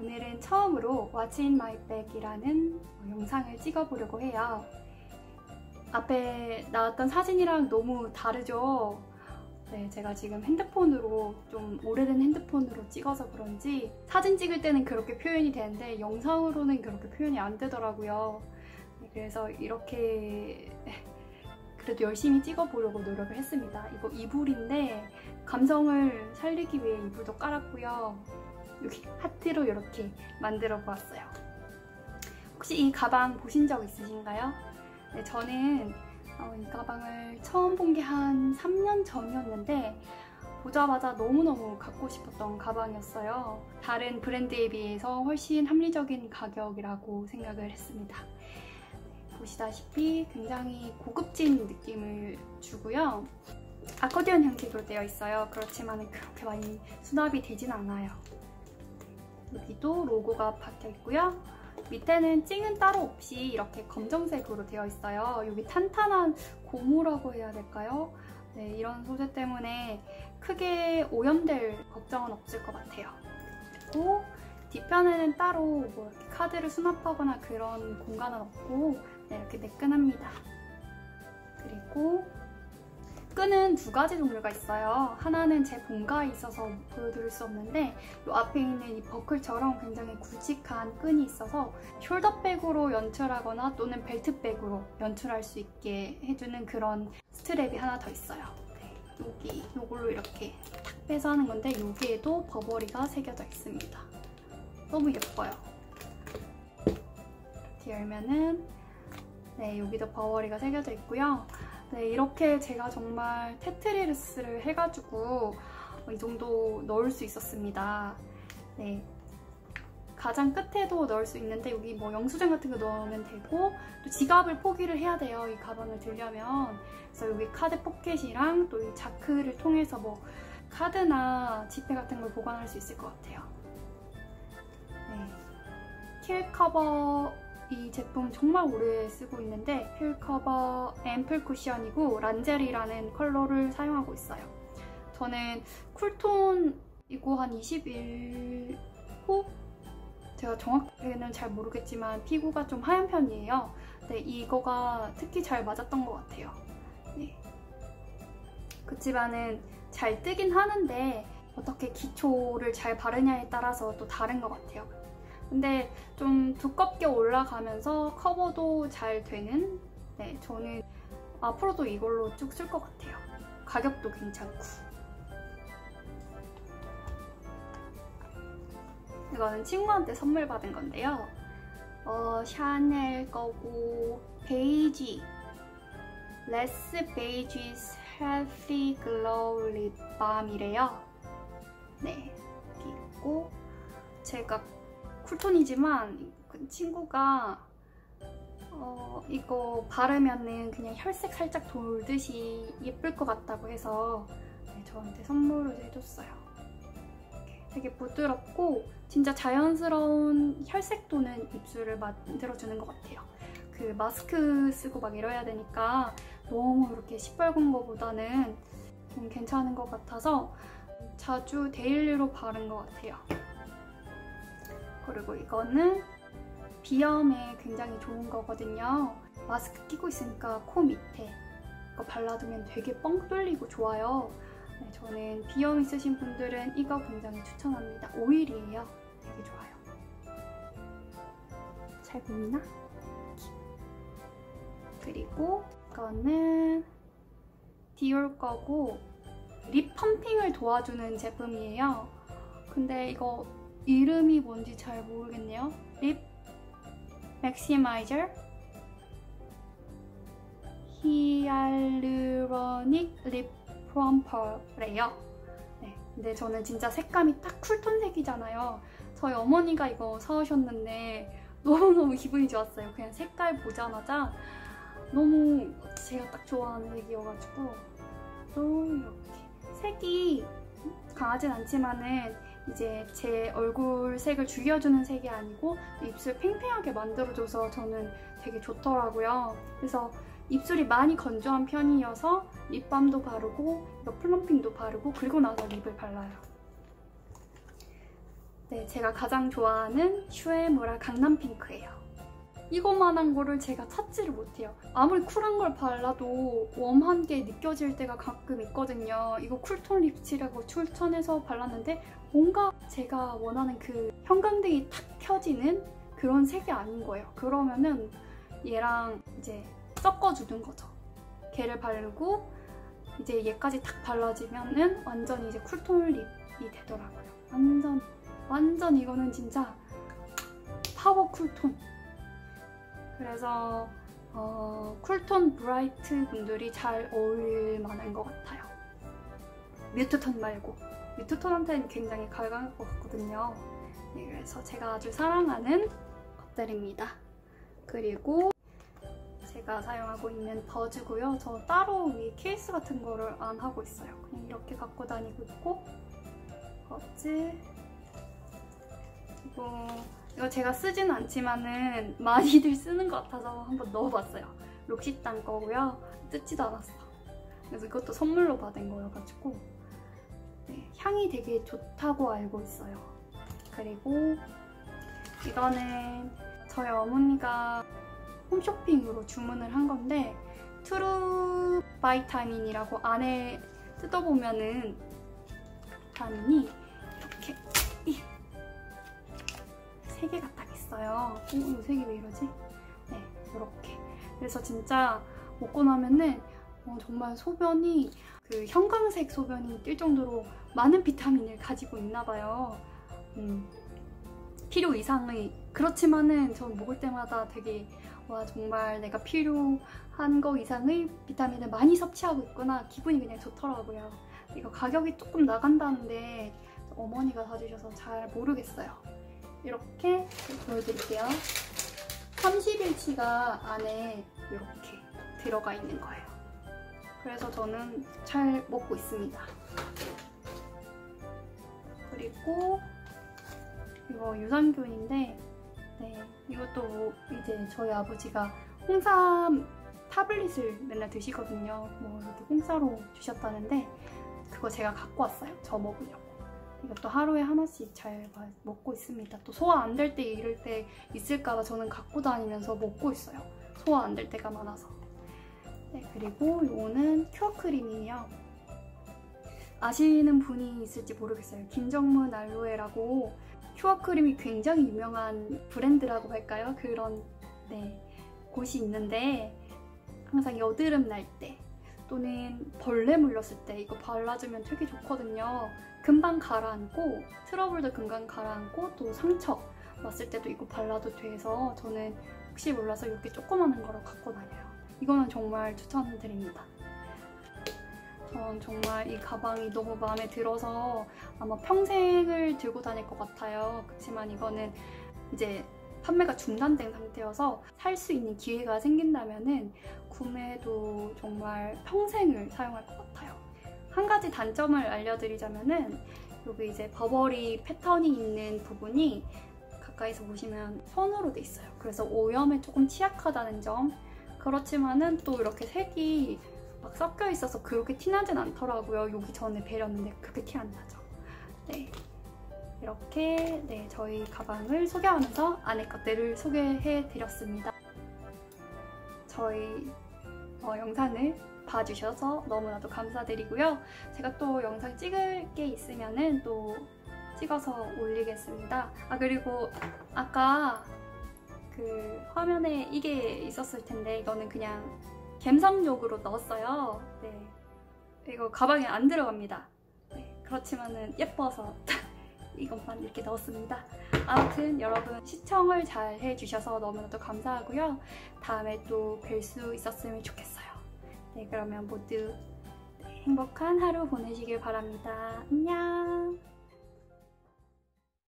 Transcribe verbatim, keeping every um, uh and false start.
오늘은 처음으로 What's in my bag이라는 영상을 찍어보려고 해요. 앞에 나왔던 사진이랑 너무 다르죠? 네, 제가 지금 핸드폰으로, 좀 오래된 핸드폰으로 찍어서 그런지 사진 찍을 때는 그렇게 표현이 되는데 영상으로는 그렇게 표현이 안 되더라고요. 네, 그래서 이렇게 그래도 열심히 찍어보려고 노력을 했습니다. 이거 이불인데 감성을 살리기 위해 이불도 깔았고요. 여기 하트로 이렇게 만들어 보았어요. 혹시 이 가방 보신 적 있으신가요? 네, 저는 어, 이 가방을 처음 본 게 한 삼 년 전이었는데 보자마자 너무너무 갖고 싶었던 가방이었어요. 다른 브랜드에 비해서 훨씬 합리적인 가격이라고 생각을 했습니다. 네, 보시다시피 굉장히 고급진 느낌을 주고요. 아코디언 형식으로 되어 있어요. 그렇지만 그렇게 많이 수납이 되진 않아요. 여기도 로고가 박혀 있고요. 밑에는 찡은 따로 없이 이렇게 검정색으로 되어 있어요. 여기 탄탄한 고무라고 해야 될까요? 네, 이런 소재 때문에 크게 오염될 걱정은 없을 것 같아요. 그리고 뒤편에는 따로 뭐 이렇게 카드를 수납하거나 그런 공간은 없고 네, 이렇게 매끈합니다. 그리고 끈은 두 가지 종류가 있어요. 하나는 제 본가에 있어서 보여드릴 수 없는데 이 앞에 있는 이 버클처럼 굉장히 굵직한 끈이 있어서 숄더백으로 연출하거나 또는 벨트백으로 연출할 수 있게 해주는 그런 스트랩이 하나 더 있어요. 네, 여기 이걸로 이렇게 탁 빼서 하는 건데 여기에도 버버리가 새겨져 있습니다. 너무 예뻐요. 이렇게 열면은 네, 여기도 버버리가 새겨져 있고요. 네, 이렇게 제가 정말 테트리스를 해가지고 이 정도 넣을 수 있었습니다. 네, 가장 끝에도 넣을 수 있는데 여기 뭐 영수증 같은 거 넣으면 되고 또 지갑을 포기를 해야 돼요. 이 가방을 들려면. 그래서 여기 카드 포켓이랑 또 이 자크를 통해서 뭐 카드나 지폐 같은 걸 보관할 수 있을 것 같아요. 네, 킬 커버 이 제품 정말 오래 쓰고 있는데 힐 커버 앰플 쿠션이고 란제리라는 컬러를 사용하고 있어요. 저는 쿨톤이고 한 이십 일 후? 제가 정확하게는 잘 모르겠지만 피부가 좀 하얀 편이에요. 근데 이거가 특히 잘 맞았던 것 같아요. 네. 그치만은 잘 뜨긴 하는데 어떻게 기초를 잘 바르냐에 따라서 또 다른 것 같아요. 근데 좀 두껍게 올라가면서 커버도 잘 되는, 네, 저는 앞으로도 이걸로 쭉 쓸 것 같아요. 가격도 괜찮고. 이거는 친구한테 선물 받은 건데요. 어, 샤넬 거고 베이지 Less Beige's Healthy Glow Lip Balm이래요. 네, 여기 있고 제가 쿨톤이지만 그 친구가 어, 이거 바르면은 그냥 혈색 살짝 돌듯이 예쁠 것 같다고 해서 네, 저한테 선물을 해줬어요. 이렇게 되게 부드럽고 진짜 자연스러운 혈색 도는 입술을 만들어주는 것 같아요. 그 마스크 쓰고 막 이래야 되니까 너무 이렇게 시뻘건 거보다는 좀 괜찮은 것 같아서 자주 데일리로 바른 것 같아요. 그리고 이거는 비염에 굉장히 좋은 거거든요. 마스크 끼고 있으니까 코 밑에 이거 발라두면 되게 뻥 뚫리고 좋아요. 네, 저는 비염 있으신 분들은 이거 굉장히 추천합니다. 오일이에요. 되게 좋아요. 잘 보이나? 그리고 이거는 디올 거고 립 펌핑을 도와주는 제품이에요. 근데 이거 이름이 뭔지 잘 모르겠네요. 립 맥시마이저 히알루로닉 립 플럼퍼래요. 네, 근데 저는 진짜 색감이 딱 쿨톤색이잖아요. 저희 어머니가 이거 사오셨는데 너무너무 기분이 좋았어요. 그냥 색깔 보자마자 너무 제가 딱 좋아하는 색이어가지고 또 이렇게 색이 강하진 않지만은 이제 제 얼굴 색을 죽여주는 색이 아니고 입술 팽팽하게 만들어줘서 저는 되게 좋더라고요. 그래서 입술이 많이 건조한 편이어서 립밤도 바르고 이거 플럼핑도 바르고 그리고 나서 립을 발라요. 네, 제가 가장 좋아하는 슈에무라 강남핑크예요. 이거만한 거를 제가 찾지를 못해요. 아무리 쿨한 걸 발라도 웜한 게 느껴질 때가 가끔 있거든요. 이거 쿨톤 립스틱이라고 추천해서 발랐는데 뭔가 제가 원하는 그 형광등이 탁 켜지는 그런 색이 아닌 거예요. 그러면은 얘랑 이제 섞어주는 거죠. 걔를 바르고 이제 얘까지 탁 발라지면은 완전 이제 쿨톤 립이 되더라고요. 완전 완전 이거는 진짜 파워 쿨톤. 그래서 어, 쿨톤 브라이트 분들이 잘 어울릴 만한 것 같아요. 뮤트톤 말고. 뮤트톤한테는 굉장히 갈강할 것 같거든요. 네, 그래서 제가 아주 사랑하는 것들입니다. 그리고 제가 사용하고 있는 버즈고요. 저 따로 위 케이스 같은 거를 안 하고 있어요. 그냥 이렇게 갖고 다니고 있고, 버즈. 이거, 이거 제가 쓰진 않지만은 많이들 쓰는 것 같아서 한번 넣어봤어요. 록시땅 거고요. 뜯지도 않았어. 그래서 이것도 선물로 받은 거여가지고 네, 향이 되게 좋다고 알고 있어요. 그리고 이거는 저희 어머니가 홈쇼핑으로 주문을 한 건데 트루 바이타민이라고 안에 뜯어보면은 비타민이 이렇게 세 개가 딱 있어요. 오, 이 세 개 왜 이러지? 네, 이렇게. 그래서 진짜 먹고 나면은 어, 정말 소변이 그 형광색 소변이 뛸 정도로 많은 비타민을 가지고 있나 봐요. 음, 필요 이상의. 그렇지만은 저 먹을 때마다 되게 와 정말 내가 필요한 거 이상의 비타민을 많이 섭취하고 있구나. 기분이 그냥 좋더라고요. 이거 가격이 조금 나간다는데 어머니가 사주셔서 잘 모르겠어요. 이렇게 보여드릴게요. 삼십 일치가 안에 이렇게 들어가 있는 거예요. 그래서 저는 잘 먹고 있습니다. 그리고 이거 유산균인데 네, 이것도 이제 저희 아버지가 홍삼 타블릿을 맨날 드시거든요. 뭐 이것도 공짜로 주셨다는데 그거 제가 갖고 왔어요. 저 먹으려고. 이것도 하루에 하나씩 잘 먹고 있습니다. 또 소화 안 될 때 이럴 때 있을까봐 저는 갖고 다니면서 먹고 있어요. 소화 안 될 때가 많아서. 네, 그리고 이거는 큐어 크림이에요. 아시는 분이 있을지 모르겠어요. 김정문 알로에라고 큐어 크림이 굉장히 유명한 브랜드라고 할까요? 그런 네, 곳이 있는데 항상 여드름 날 때 또는 벌레 물렸을 때 이거 발라주면 되게 좋거든요. 금방 가라앉고 트러블도 금방 가라앉고 또 상처 왔을 때도 이거 발라도 돼서 저는 혹시 몰라서 이렇게 조그마한 거로 갖고 다녀요. 이거는 정말 추천드립니다. 전 정말 이 가방이 너무 마음에 들어서 아마 평생을 들고 다닐 것 같아요. 그렇지만 이거는 이제 판매가 중단된 상태여서 살 수 있는 기회가 생긴다면은 구매도 정말 평생을 사용할 것 같아요. 한 가지 단점을 알려드리자면은 여기 이제 버버리 패턴이 있는 부분이 가까이서 보시면 선으로 돼 있어요. 그래서 오염에 조금 취약하다는 점. 그렇지만은 또 이렇게 색이 막 섞여 있어서 그렇게 티나진 않더라고요. 여기 전에 베렸는데 그렇게 티 안 나죠. 네. 이렇게 네, 저희 가방을 소개하면서 안에 것들을 소개해드렸습니다. 저희 어, 영상을 봐주셔서 너무나도 감사드리고요. 제가 또 영상 찍을 게 있으면은 또 찍어서 올리겠습니다. 아 그리고 아까 그 화면에 이게 있었을 텐데 이거는 그냥 갬성용으로 넣었어요. 네, 이거 가방에 안 들어갑니다. 네, 그렇지만은 예뻐서 이것만 이렇게 넣었습니다. 아무튼 여러분 시청을 잘 해주셔서 너무나도 감사하고요. 다음에 또 뵐 수 있었으면 좋겠어요. 네, 그러면 모두 행복한 하루 보내시길 바랍니다. 안녕!